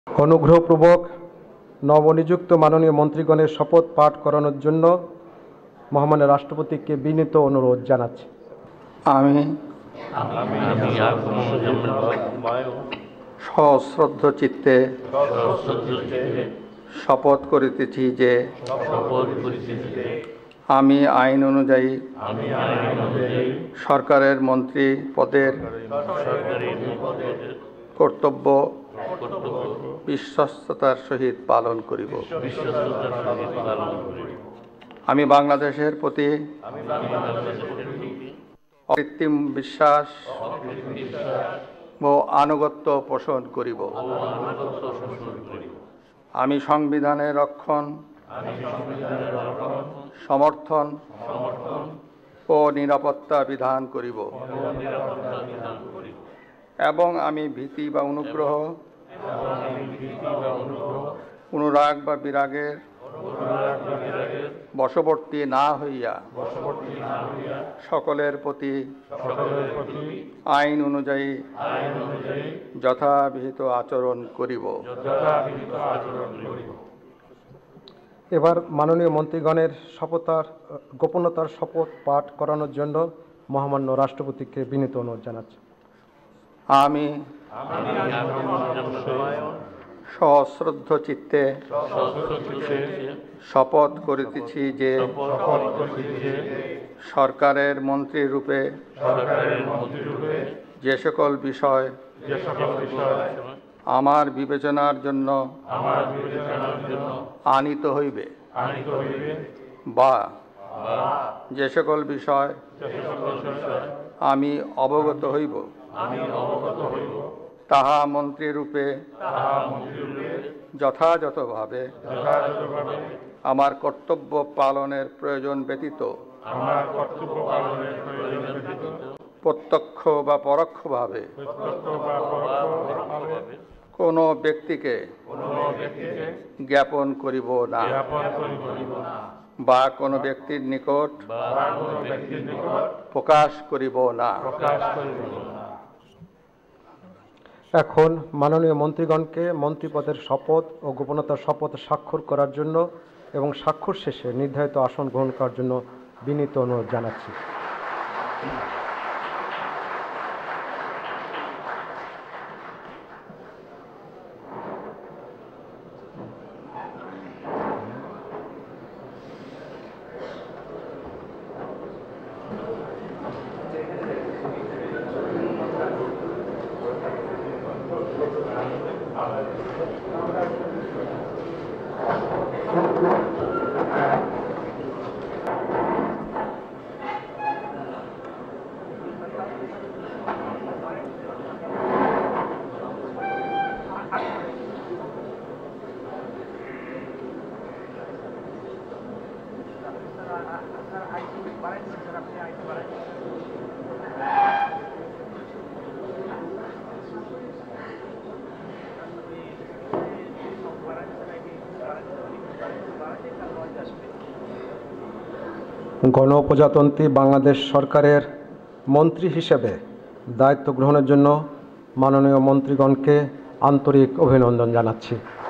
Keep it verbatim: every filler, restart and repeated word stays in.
অনুগ্রহপূর্বক নবনিযুক্ত মাননীয় মন্ত্রীগণের শপথ পাঠ করানোর জন্য মহামান্য রাষ্ট্রপতিকে বিনীত অনুরোধ জানাচ্ছি। আমি সশ্রদ্ধ চিত্তে শপথ করিতেছি যে আমি আইন অনুযায়ী সরকারের মন্ত্রী পদের কর্তব্য বিশ্বস্ততার সহিত পালন করিব। আমি বাংলাদেশের প্রতি অকৃত্রিম বিশ্বাস ও আনুগত্য পোষণ করিব। আমি সংবিধানের রক্ষণ, সমর্থন ও নিরাপত্তা বিধান করিব এবং আমি ভীতি বা অনুগ্রহ, অনুরাগ বা বিরাগের বশবর্তী না হইয়া সকলের প্রতি আইন অনুযায়ী যথাবিহিত আচরণ করিব। এবার মাননীয় মন্ত্রীগণের শপথার গোপনতার শপথ পাঠ করানোর জন্য মহামান্য রাষ্ট্রপতিকে বিনীত অনুরোধ জানাচ্ছি। আমি সশ্রদ্ধ চিত্তে শপথ করিতেছি যে সরকারের মন্ত্রী রূপে যে সকল বিষয় আমার বিবেচনার জন্য আনিত হইবে বা যে সকল বিষয় আমি অবগত হইব তাহা মন্ত্রী রূপে যথাযথভাবে আমার কর্তব্য পালনের প্রয়োজন ব্যতীত প্রত্যক্ষ বা পরোক্ষভাবে কোনো ব্যক্তিকে জ্ঞাপন করিব না বা কোনো ব্যক্তির নিকট প্রকাশ করিব না। এখন মাননীয় মন্ত্রীগণকে মন্ত্রীপদের শপথ ও গোপনতার শপথ স্বাক্ষর করার জন্য এবং স্বাক্ষর শেষে নির্ধারিত আসন গ্রহণ করার জন্য বিনীত অনুরোধ জানাচ্ছি। গণপ্রজাতন্ত্রী বাংলাদেশ সরকারের মন্ত্রী হিসেবে দায়িত্ব গ্রহণের জন্য মাননীয় মন্ত্রীগণকে আন্তরিক অভিনন্দন জানাচ্ছি।